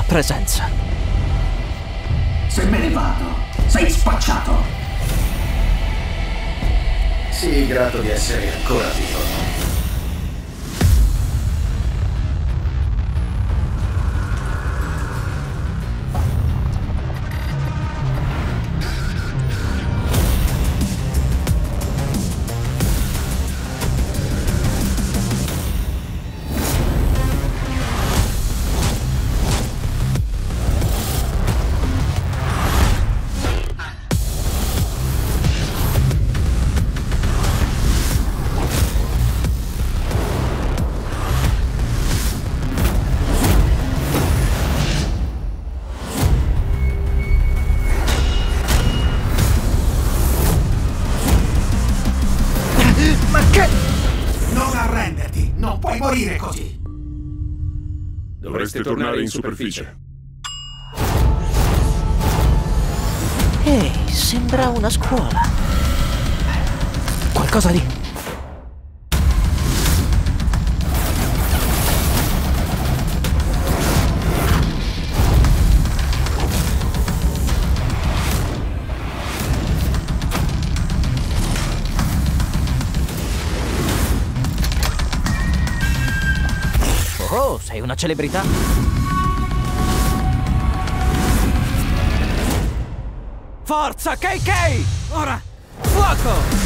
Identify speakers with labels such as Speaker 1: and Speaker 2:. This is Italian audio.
Speaker 1: presenza.
Speaker 2: Se me ne vado, sei spacciato.
Speaker 3: Sii grato di essere ancora vivo.
Speaker 1: Ma che...
Speaker 2: Non arrenderti, non puoi morire così.
Speaker 4: Dovreste tornare in superficie.
Speaker 1: Ehi, sembra una scuola. Qualcosa lì. Oh, sei una celebrità? Forza, KK! Ora, fuoco!